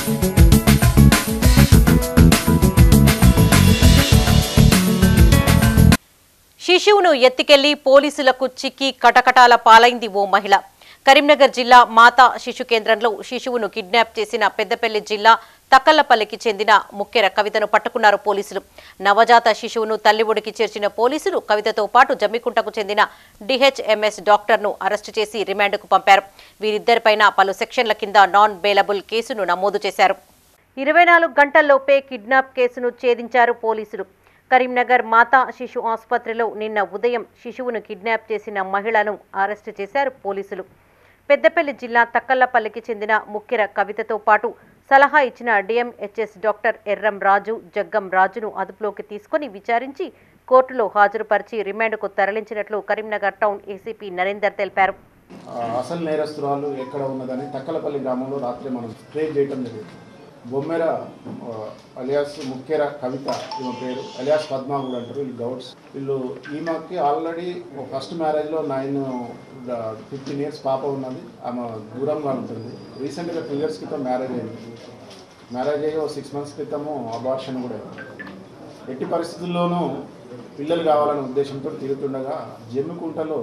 శిశువును ఎత్తికెళ్లి పోలీసులకు చిక్కి కటకటాల పాలైంది ఓ మహిళ. కరీంనగర్ జిల్లా మాతా శిశు కేంద్రంలో శిశువును కిడ్నాప్ చేసిన పెద్దపల్లి జిల్లా తక్కల్లపల్లికి చెందిన ముఖ్యర కవితను పట్టుకున్నారు పోలీసులు. నవజాత శిశువును తల్లి ఒడికి చేర్చిన పోలీసులు కవితతో పాటు జమ్మికుంటకు చెందిన డిహెచ్ఎంఎస్ డాక్టర్ను అరెస్టు చేసి రిమాండ్కు పంపారు. వీరిద్దరిపైన పలు సెక్షన్ల కింద నాన్ బెయిలబుల్ కేసును నమోదు చేశారు. 24 గంటల్లోపే కిడ్నాప్ కేసును ఛేదించారు పోలీసులు. కరీంనగర్ మాతా శిశు ఆసుపత్రిలో నిన్న ఉదయం శిశువును కిడ్నాప్ చేసిన మహిళను అరెస్టు చేశారు పోలీసులు. పెద్దపల్లి జిల్లా తక్కల్లపల్లికి చెందిన ముఖ్యర కవితతో పాటు సలహా ఇచ్చిన డిఎంహెచ్ఎస్ డాక్టర్ ఎర్రం రాజు, జగ్గం రాజును అదుపులోకి తీసుకుని విచారించి కోర్టులో హాజరుపరిచి రిమాండ్కు తరలించినట్లు కరీంనగర్ టౌన్ ఏసీపీ నరేందర్ తెలిపారు. అసలు నేరస్తురాలు ఎక్కడ ఉన్నదని తక్కలపల్లి గ్రామంలో రాత్రి మనం ట్రేస్ చేయడం జరిగింది. బొమ్మెర అలియాస్ ముఖ్యర కవిత, ఈమె పేరు అలియాస్ పద్మా కూడా అంటారు. వీళ్ళు గౌడ్స్. వీళ్ళు ఈమెకి ఆల్రెడీ ఫస్ట్ మ్యారేజ్లో 15 years పాప ఉన్నది. ఆమె దూరంగా ఉంటుంది. రీసెంట్గా 2 years క్రితం మ్యారేజ్ అయ్యి 6 months క్రితము అబార్షన్ కూడా అయింది. ఎట్టి పరిస్థితుల్లోనూ పిల్లలు కావాలనే ఉద్దేశంతో తిరుగుతుండగా జమ్మికుంటలో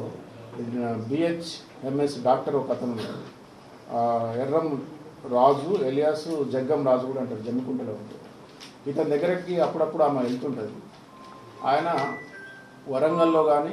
బిహెచ్ఎంఎస్ డాక్టర్ ఒక అతను ఎర్రం రాజు ఎలియాస్ జగ్గం రాజు కూడా అంటారు, జమ్మికుంటలో ఉంటారు. ఇతని దగ్గరికి అప్పుడప్పుడు ఆమె వెళ్తుంటుంది. ఆయన వరంగల్లో కానీ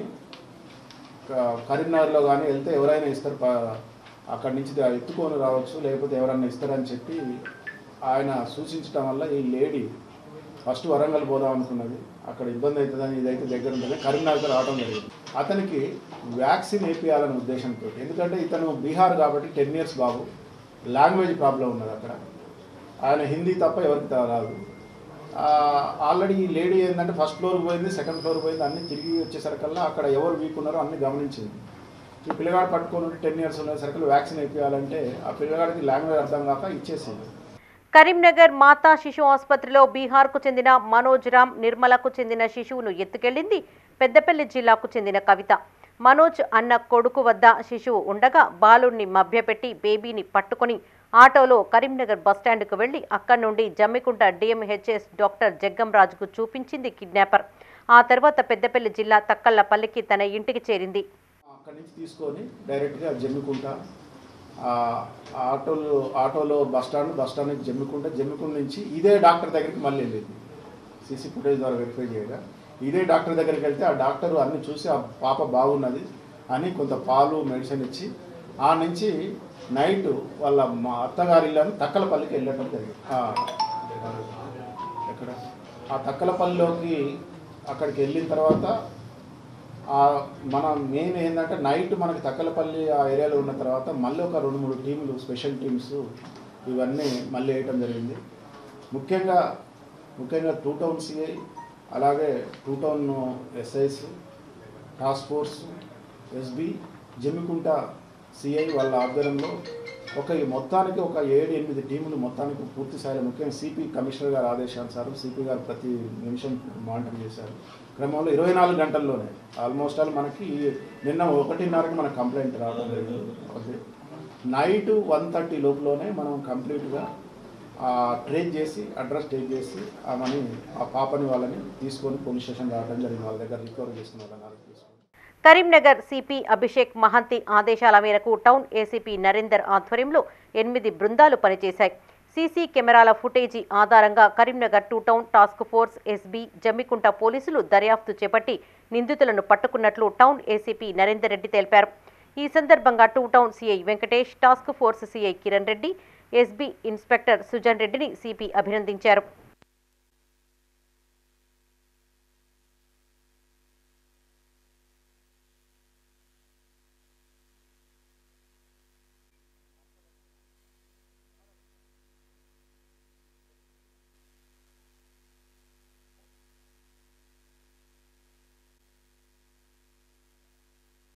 కరీంనగర్లో కానీ వెళ్తే ఎవరైనా ఇస్తారు, అక్కడి నుంచి ఎత్తుకొని రావచ్చు, లేకపోతే ఎవరైనా ఇస్తారని చెప్పి ఆయన సూచించడం వల్ల ఈ లేడీ ఫస్ట్ వరంగల్ పోదాం అనుకున్నది. అక్కడ ఇబ్బంది అవుతుందని, ఇదైతే దగ్గర ఉంటుందని కరీంనగర్ రావడం జరిగింది. అతనికి వ్యాక్సిన్ వేయించాలనే ఉద్దేశంతో, ఎందుకంటే ఇతను బీహార్ కాబట్టి 10 years బాబు, లాంగ్వేజ్ ప్రాబ్లం ఉన్నది అక్కడ. ఆయన హిందీ తప్ప ఎవరికి రాదు. ఆల్రెడీ ఈ లేడీ ఏంటంటే ఫస్ట్ ఫ్లోర్కి పోయింది, సెకండ్ ఫ్లోర్కి పోయింది, అన్నీ తిరిగి వచ్చేసరికల్లా అక్కడ ఎవరు వీక్ ఉన్నారో అన్నీ గమనించింది. ఈ పిల్లగాడు పట్టుకొని 10 years ఉండేసరికి వ్యాక్సిన్ వేయించాలంటే ఆ పిల్లగాడికి లాంగ్వేజ్ అర్థం కాక ఇచ్చేసింది. కరీంనగర్ మాతా శిశు ఆసుపత్రిలో బీహార్కు చెందిన మనోజ్ రామ్, నిర్మలకు చెందిన శిశువును ఎత్తుకెళ్లింది పెద్దపల్లి జిల్లాకు చెందిన కవిత. మనోజ్ అన్న కొడుకు వద్ద శిశువు ఉండగా బాలుడిని మభ్యపెట్టి బేబీని పట్టుకుని ఆటోలో కరీంనగర్ బస్టాండ్కు వెళ్లి అక్కడి నుండి జమ్మికుంట డిఎంహెచ్ఎస్ డాక్టర్ జగ్గం రాజుకు చూపించింది కిడ్నాపర్. ఆ తర్వాత పెద్దపల్లి జిల్లా తక్కల్లపల్లికి తన ఇంటికి చేరింది. అక్కడి నుంచి తీసుకొని డైరెక్ట్గా జమ్మికుంట ఆటోలో బస్టాండ్ నుంచి జమ్మికుంట నుంచి ఇదే డాక్టర్ దగ్గరికి మళ్ళీ వెళ్ళింది. సీసీ ఫుటేజ్ ద్వారా వెరిఫై చేయగా ఇదే డాక్టర్ దగ్గరికి వెళ్తే ఆ డాక్టర్ అన్నీ చూసి ఆ పాప బాగున్నది అని కొంత పాలు మెడిసిన్ ఇచ్చి ఆ నుంచి నైట్ వాళ్ళ మా అత్తగారి ఇల్లు తక్కలపల్లికి వెళ్ళటం జరిగింది. ఎక్కడ ఆ తక్కలపల్లిలోకి అక్కడికి వెళ్ళిన తర్వాత మన మెయిన్ ఏంటంటే నైట్ మనకి తక్కలపల్లి ఆ ఏరియాలో ఉన్న తర్వాత మళ్ళీ ఒక 2-3 టీములు, స్పెషల్ టీమ్స్ ఇవన్నీ మళ్ళీ వేయటం జరిగింది. ముఖ్యంగా 2 టౌన్ సిఐ, అలాగే 2 town SIs, task force, SB, Jammikunta CI వాళ్ళ ఆధ్వర్యంలో మొత్తానికి ఒక 7-8 టీములు మొత్తానికి పూర్తి స్థాయిలో, ముఖ్యంగా సిపి కమిషనర్ గారి ఆదేశానుసారం సిపి గారు ప్రతి నిమిషం మానిటర్ చేశారు. క్రమంలో 24 గంటల్లోనే ఆల్మోస్ట్ ఆల్ మనకి నిన్న 1:30కి మనకు కంప్లైంట్ రావడం జరిగింది. నైట్ 1:30 లోపులోనే మనం కంప్లీట్గా ట్రేస్ చేసి అడ్రస్ ట్రేస్ చేసి ఆ పాపని వాళ్ళని తీసుకొని పోలీస్ స్టేషన్ రావడం జరిగింది. వాళ్ళ దగ్గర రికవర్ చేసుకున్న వాళ్ళని తీసుకొని. కరీంనగర్ సిపి అభిషేక్ మహంతి ఆదేశాల మేరకు టౌన్ ఏసీపీ నరేందర్ ఆధ్వర్యంలో 8 బృందాలు పనిచేశాయి. సీసీ కెమెరాల ఫుటేజీ ఆధారంగా Karimnagar 2 town task force, SB, Jammikunta పోలీసులు దర్యాప్తు చేపట్టి నిందితులను పట్టుకున్నట్లు టౌన్ ఏసీపీ నరేందర్ రెడ్డి తెలిపారు. ఈ సందర్భంగా 2 town CI Venkatesh, task force CI Kiran Reddy, SB inspector Sujan రెడ్డిని సిపి అభినందించారు.